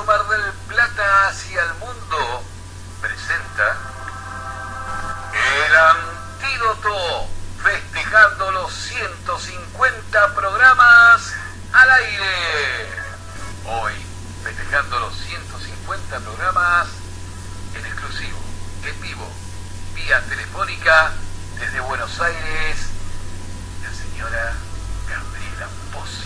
Radio Mar del Plata hacia el mundo presenta El Antídoto, festejando los 150 programas al aire. Hoy, festejando los 150 programas en exclusivo, en vivo, vía telefónica, desde Buenos Aires, la señora Gabriela Pozzi.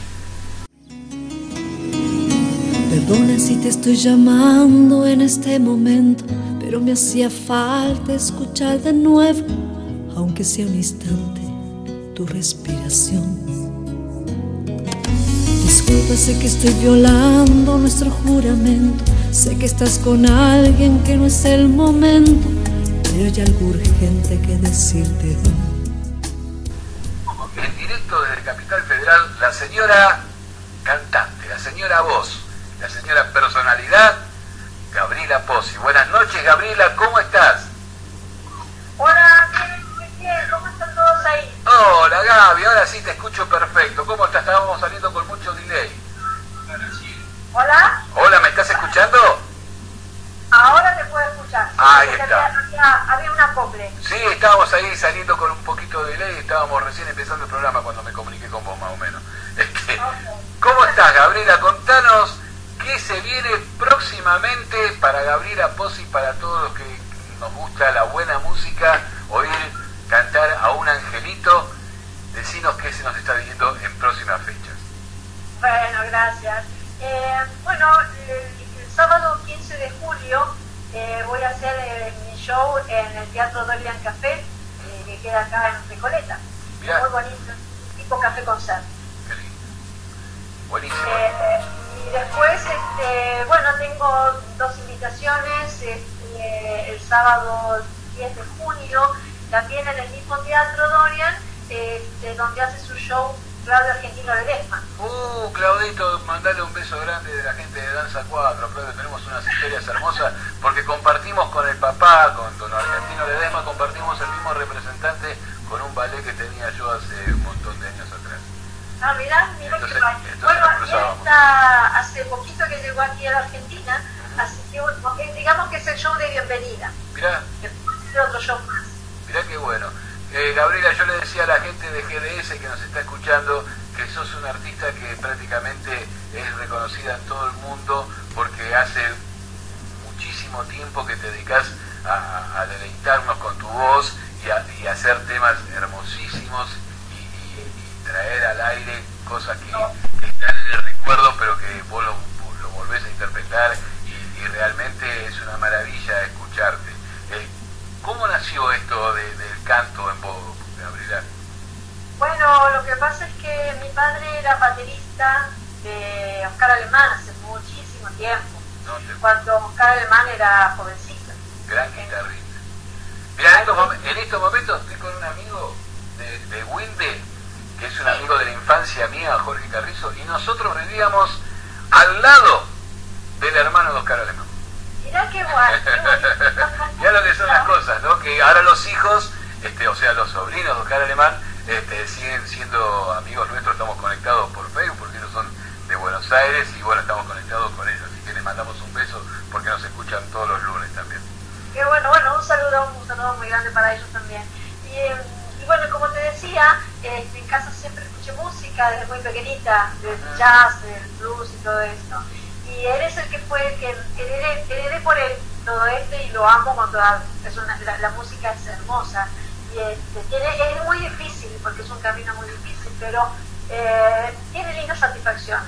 Perdona si te estoy llamando en este momento, pero me hacía falta escuchar de nuevo, aunque sea un instante, tu respiración. Disculpa, sé que estoy violando nuestro juramento, sé que estás con alguien que no es el momento, pero hay algo urgente que decirte hoy. En directo desde Capital Federal, la señora cantante, la señora voz, la señora personalidad, Gabriela Pozzi. Buenas noches, Gabriela, ¿cómo estás? Hola, muy bien, ¿cómo están todos ahí? Hola, Gaby, ahora sí te escucho perfecto. ¿Cómo estás? Estábamos saliendo con mucho delay. Hola, Hola, ¿me estás escuchando? ahora te puedo escuchar. Ahí Porque está. Había un acople. Sí, estábamos ahí saliendo con un poquito de delay, estábamos recién empezando el programa cuando me comuniqué con vos, más o menos. ¿Cómo estás, Gabriela? Contanos qué se viene próximamente para Gabriela Pozzi, para todos los que nos gusta la buena música, oír cantar a un angelito. Decinos qué se nos está viniendo en próximas fechas. Bueno, gracias. Bueno, el sábado 15 de julio voy a hacer mi show en el Teatro Dorian Café, que queda acá en Recoleta. Mirá. Muy bonito, tipo café concert. Qué lindo. Buenísimo. Y después, bueno, tengo dos invitaciones, el sábado 10 de junio, también en el mismo Teatro Dorian, donde hace su show Claudio Argentino Ledesma. Claudito, mandale un beso grande de la gente de Danza 4, Claudio, tenemos unas historias hermosas, porque compartimos con el papá, con Don Argentino Ledesma, compartimos el mismo representante con un ballet que tenía yo hace un montón de años atrás. Ah, mirá que Entonces bueno, nos y él cruzábamos. está hace poquito que llegó aquí a la Argentina, así que digamos que es el show de bienvenida. Mirá, Después de otro show más. mirá qué bueno. Gabriela, yo le decía a la gente de GDS que nos está escuchando que sos una artista que prácticamente es reconocida en todo el mundo porque hace muchísimo tiempo que te dedicas a deleitarnos con tu voz y a hacer temas hermosísimos y traer al aire cosas que están en el recuerdo, pero que vos lo volvés a interpretar y realmente es una maravilla escucharte. ¿Cómo nació esto del canto en vos, Gabriela? Bueno, lo que pasa es que mi padre era baterista de Oscar Alemán hace muchísimo tiempo, cuando Oscar Alemán era jovencito. Gran guitarrista. Mira, en estos momentos estoy con un amigo de Wilde, que es un amigo de la infancia mía, Jorge Carrizo, y nosotros vivíamos al lado del hermano de Oscar Alemán. Mirá qué bueno. Ya lo que son las cosas, ¿no? Que ahora los hijos, o sea, los sobrinos de Oscar Alemán, siguen siendo amigos nuestros, estamos conectados por Facebook, porque ellos son de Buenos Aires, y bueno, estamos conectados con ellos, así que les mandamos un beso, porque nos escuchan todos los lunes también. Qué bueno, un saludo muy grande para ellos también. Y bueno, como te decía, en casa siempre escuché música desde muy pequeñita, del jazz, del blues y todo esto. Y él es el que fue el que heredé por él todo esto y lo amo cuando la música es hermosa. Y es muy difícil, porque es un camino muy difícil, pero tiene lindas satisfacciones.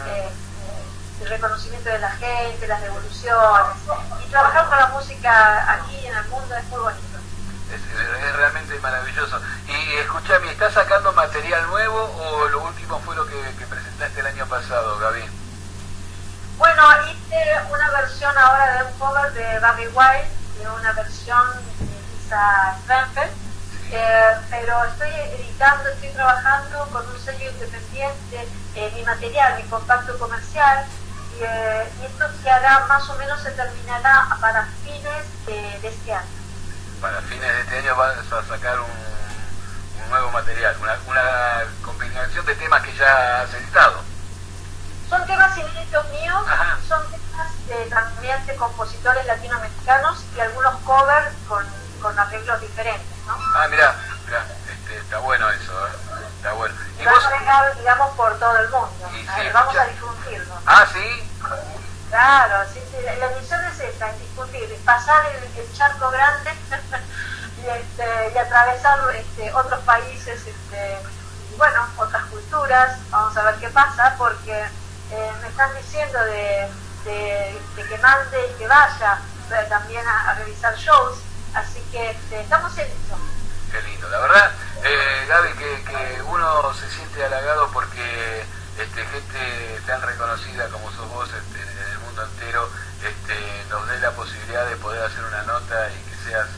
El reconocimiento de la gente, las devoluciones. Y trabajar con la música aquí en el mundo es muy bonito. Es realmente maravilloso. Y escuchame, ¿estás sacando material nuevo o lo último fue lo que presentaste el año pasado, Gaby? Bueno, hice una versión ahora de un cover de Barry White, de una versión de Lisa Stramper, pero estoy estoy trabajando con un sello independiente, mi material, mi compacto comercial, y esto se hará más o menos, se terminará para fines de este año. Para fines de este año vas a sacar un nuevo material, una combinación de temas que ya has editado. Son temas inéditos míos, Ajá. son temas compositores latinoamericanos y algunos covers con arreglos diferentes, ¿no? Ah, mirá, está bueno eso, está bueno. Y vamos a dejar, digamos, por todo el mundo. Sí, vamos a difundirlo. Ah, ¿sí? Claro, sí, la misión es esta, es difundir, es pasar el charco grande y atravesar otros países, y bueno, otras culturas. Vamos a ver qué pasa, porque me están diciendo de que mande y que vaya también a revisar shows, así que estamos en eso. Qué lindo, la verdad, Gaby, que uno se siente halagado porque gente tan reconocida como sos vos en el mundo entero nos dé la posibilidad de poder hacer una nota y que seas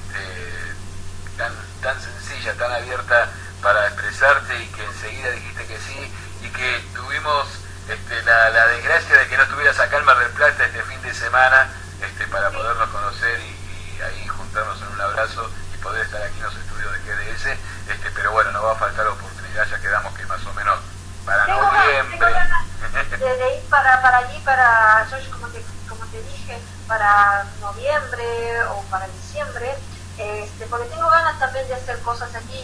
tan sencilla, tan abierta para expresarte, y que enseguida dijiste que sí, y que tuvimos la desgracia de que no estuvieras acá en Mar del Plata este fin de semana para podernos conocer y ahí juntarnos en un abrazo y poder estar aquí en los estudios de GDS, pero bueno, nos va a faltar oportunidad, ya quedamos que más o menos para noviembre. Tengo ganas de ir para allí, yo como te dije, para noviembre o para diciembre, porque tengo ganas también de hacer cosas aquí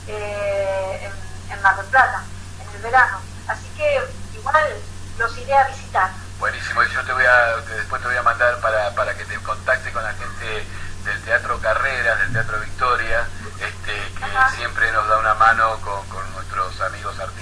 en Mar del Plata, en el verano, así que igual los iré a visitar. Buenísimo, y yo después te voy a mandar para que te contacte con la gente del Teatro Carreras, del Teatro Victoria, que siempre nos da una mano con nuestros amigos artistas